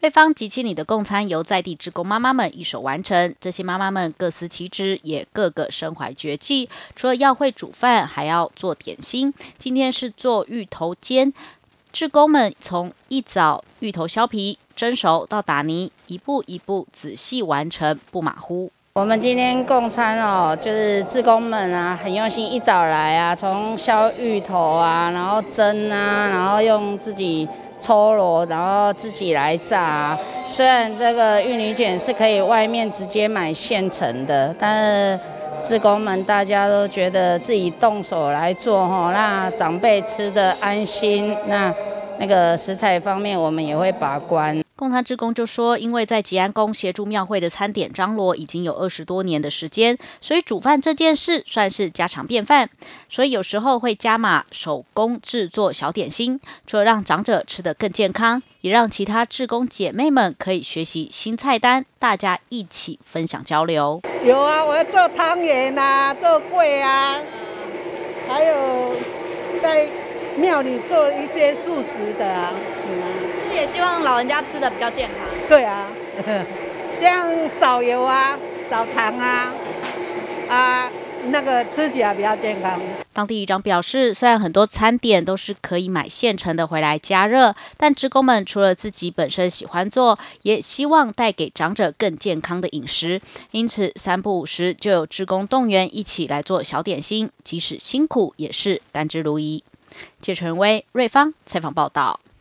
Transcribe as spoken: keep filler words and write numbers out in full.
瑞芳集庆里的供餐由在地志工妈妈们一手完成，这些妈妈们各司其职，也个个身怀绝技。除了要会煮饭，还要做点心。今天是做芋头煎，志工们从一早芋头削皮、蒸熟到打泥，一步一步仔细完成，不马虎。 我们今天供餐哦，就是志工们啊，很用心，一早来啊，从削芋头啊，然后蒸啊，然后用自己抽螺，然后自己来炸啊。虽然这个芋泥卷是可以外面直接买现成的，但是志工们大家都觉得自己动手来做哈，那长辈吃得安心。那那个食材方面，我们也会把关。 供餐志工就说，因为在吉安宫协助庙会的餐点张罗已经有二十多年的时间，所以煮饭这件事算是家常便饭。所以有时候会加码手工制作小点心，除了让长者吃得更健康，也让其他志工姐妹们可以学习新菜单，大家一起分享交流。 有啊，我要做汤圆啊，做粿啊，还有在庙里做一些素食的啊。嗯也希望老人家吃的比较健康。 对啊，这样少油啊，少糖啊，啊，那个吃起来比较健康。 当地议长表示，虽然很多餐点都是可以买现成的回来加热，但志工们除了自己本身喜欢做，也希望带给长者更健康的饮食。因此，三不五时就有志工动员一起来做小点心，即使辛苦也是甘之如饴。谢纯威、瑞芳采访报道。